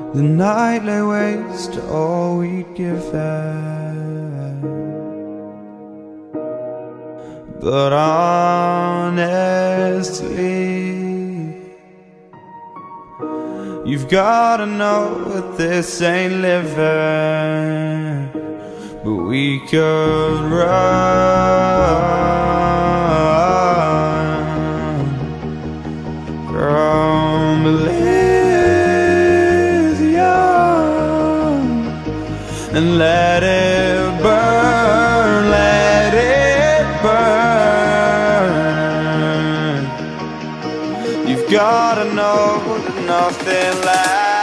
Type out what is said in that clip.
The night lay waste to all we'd given. But honestly, you've gotta know that this ain't living. But we could run from Elysium and let it burn, let it burn. You've gotta know that nothing lasts.